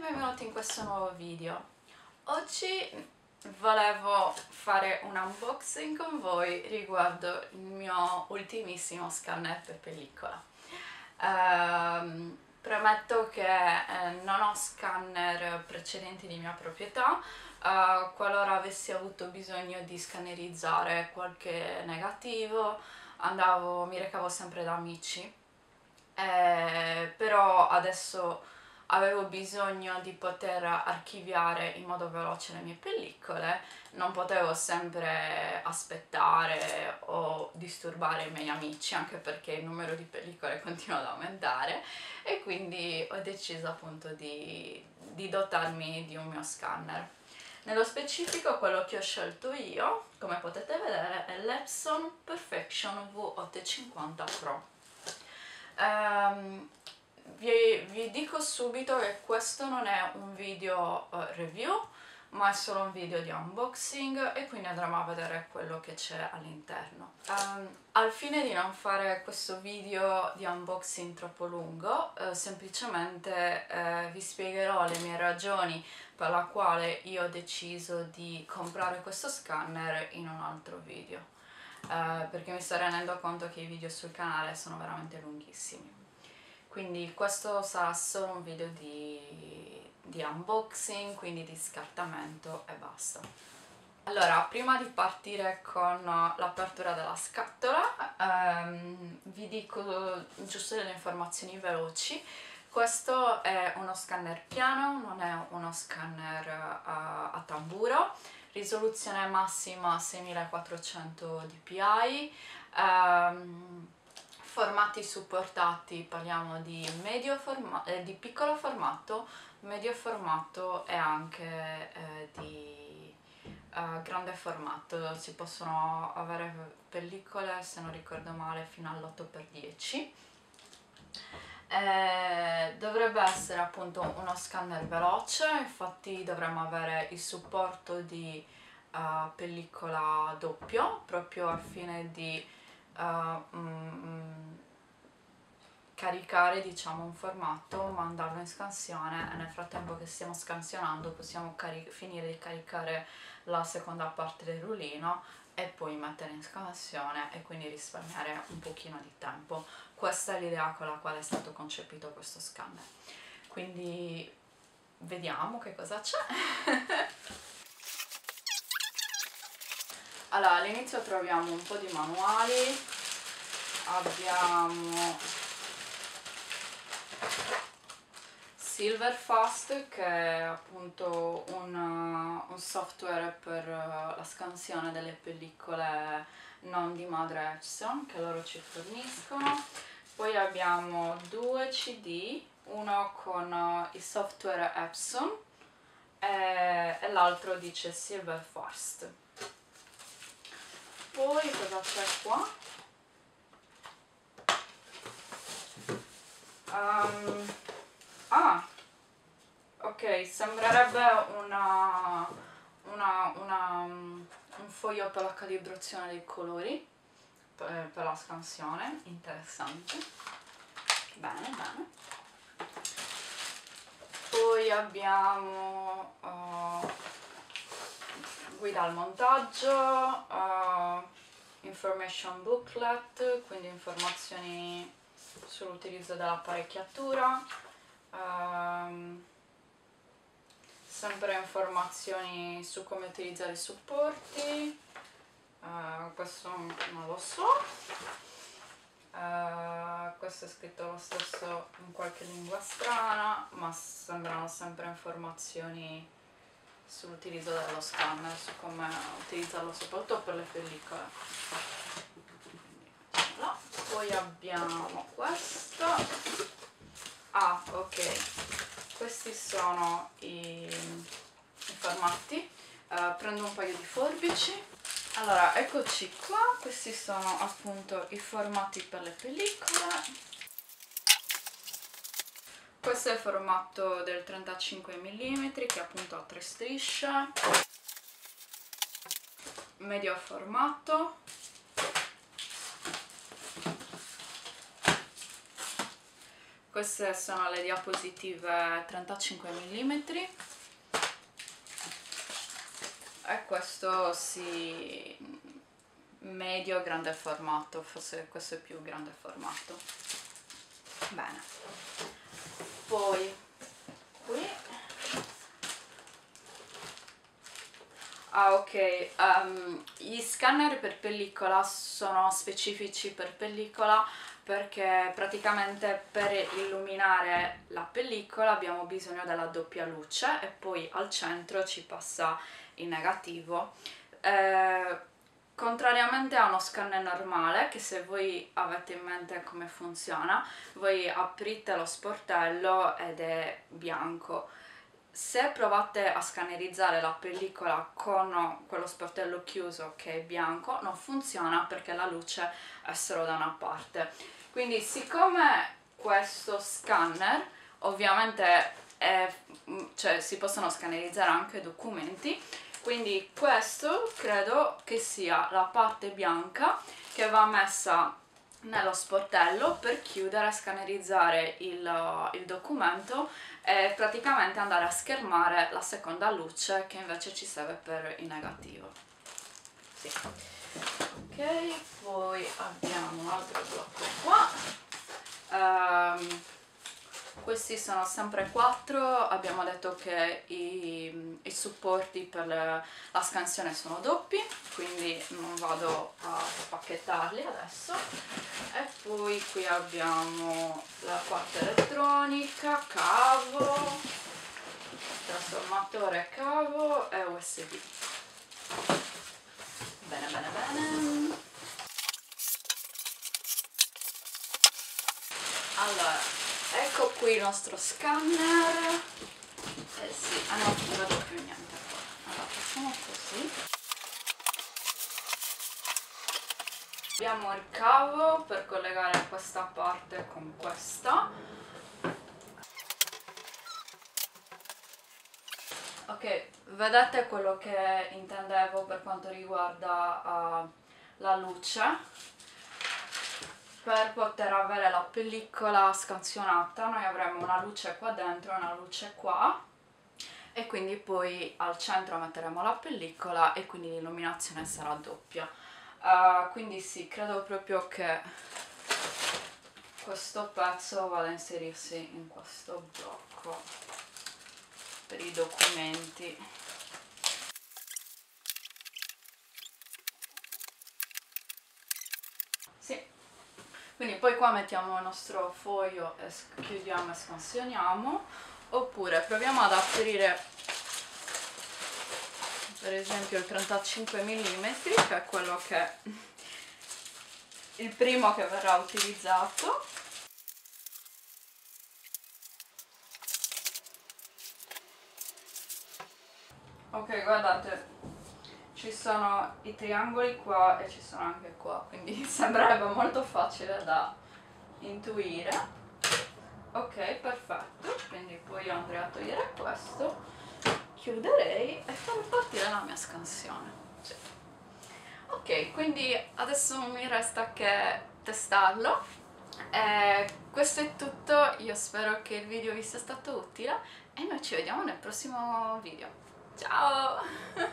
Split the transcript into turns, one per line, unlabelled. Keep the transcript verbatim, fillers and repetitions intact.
benvenuti in questo nuovo video. Oggi volevo fare un unboxing con voi riguardo il mio ultimissimo scanner per pellicola. Ehm, premetto che eh, non ho scanner precedenti di mia proprietà. Uh, qualora avessi avuto bisogno di scannerizzare qualche negativo, andavo, mi recavo sempre da amici. Eh, però adesso avevo bisogno di poter archiviare in modo veloce le mie pellicole, non potevo sempre aspettare o disturbare i miei amici, anche perché il numero di pellicole continua ad aumentare, e quindi ho deciso appunto di, di dotarmi di un mio scanner. Nello specifico quello che ho scelto io, come potete vedere, è l'Epson Perfection V ottocentocinquanta Pro. Um, vi, vi dico subito che questo non è un video uh, review, ma è solo un video di unboxing, e quindi andremo a vedere quello che c'è all'interno. Um, al fine di non fare questo video di unboxing troppo lungo, uh, semplicemente uh, vi spiegherò le mie ragioni per la quale io ho deciso di comprare questo scanner in un altro video. Uh, perché mi sto rendendo conto che i video sul canale sono veramente lunghissimi, quindi questo sarà solo un video di, di unboxing, quindi di scartamento e basta. Allora, prima di partire con l'apertura della scatola, um, vi dico giusto delle informazioni veloci. Questo è uno scanner piano, non è uno scanner uh, a tamburo. Risoluzione massima seixmilaquattrocento dpi, um, formati supportati, parliamo di, medio forma eh, di piccolo formato, medio formato e anche eh, di uh, grande formato. Si possono avere pellicole, se non ricordo male, fino all'otto per dieci. Eh, dovrebbe essere appunto uno scanner veloce, infatti dovremmo avere il supporto di uh, pellicola doppio, proprio al fine di uh, mm, caricare, diciamo, un formato, mandarlo in scansione, e nel frattempo che stiamo scansionando possiamo finire di caricare la seconda parte del rullino e poi mettere in scansione, e quindi risparmiare un pochino di tempo. Questa è l'idea con la quale è stato concepito questo scanner, quindi vediamo che cosa c'è. Allora, all'inizio troviamo un po' di manuali, abbiamo Silverfast, che è appunto un, un software per la scansione delle pellicole non di madre Epson, che loro ci forniscono. Poi abbiamo due C D, uno con il software Epson e, e l'altro dice Silverfast. Poi cosa c'è qua? Um, ah, ok, sembrerebbe una, una, una, un foglio per la calibrazione dei colori per, per la scansione, interessante. Bene, bene. Poi abbiamo uh, guida al montaggio, uh, information booklet, quindi informazioni sull'utilizzo dell'apparecchiatura, um, sempre informazioni su come utilizzare i supporti, uh, questo non lo so, uh, questo è scritto lo stesso in qualche lingua strana, ma sembrano sempre informazioni sull'utilizzo dello scanner, su come utilizzarlo soprattutto per le pellicole. No. Poi abbiamo questo. Ah, ok, questi sono i, i formati. Uh, prendo un paio di forbici. Allora, eccoci qua, questi sono appunto i formati per le pellicole. Questo è il formato del trentacinque millimetri, che appunto ha tre strisce. Medio formato. Queste sono le diapositive trentacinque millimetri e questo sì, medio grande formato, forse questo è più grande formato. Bene, poi qui ah ok, um, gli scanner per pellicola sono specifici per pellicola perché praticamente per illuminare la pellicola abbiamo bisogno della doppia luce e poi al centro ci passa il negativo. Eh, contrariamente a uno scanner normale, che se voi avete in mente come funziona, voi aprite lo sportello ed è bianco. Se provate a scannerizzare la pellicola con quello sportello chiuso che è bianco, non funziona perché la luce è solo da una parte. Quindi siccome questo scanner ovviamente è, cioè, si possono scannerizzare anche documenti, quindi questo credo che sia la parte bianca che va messa nello sportello per chiudere e scannerizzare il, il documento e praticamente andare a schermare la seconda luce che invece ci serve per il negativo. Sì. Ok, poi abbiamo un altro blocco qua. Um, questi sono sempre quattro, abbiamo detto che i, i supporti per le, la scansione sono doppi, quindi non vado a spacchettarli adesso. E poi qui abbiamo la parte elettronica, cavo, trasformatore cavo e U S B. Bene, bene, bene. Allora, ecco qui il nostro scanner. Eh sì, ah no, non vedo più niente qua. Allora, facciamo così. Abbiamo il cavo per collegare questa parte con questa. Ok, vedete quello che intendevo per quanto riguarda uh, la luce? Per poter avere la pellicola scansionata noi avremo una luce qua dentro e una luce qua e quindi poi al centro metteremo la pellicola e quindi l'illuminazione sarà doppia. Uh, quindi sì, credo proprio che questo pezzo vada a inserirsi in questo blocco per i documenti. Sì. Quindi poi qua mettiamo il nostro foglio e chiudiamo e scansioniamo, oppure proviamo ad aprire per esempio il trentacinque millimetri, che è quello che è il primo che verrà utilizzato. Ok, guardate, ci sono i triangoli qua e ci sono anche qua, quindi sembrerebbe molto facile da intuire. Ok, perfetto, quindi poi io andrei a togliere questo, chiuderei e farò partire la mia scansione. Sì. Ok, quindi adesso non mi resta che testarlo. Eh, questo è tutto, io spero che il video vi sia stato utile e noi ci vediamo nel prossimo video. Ciao!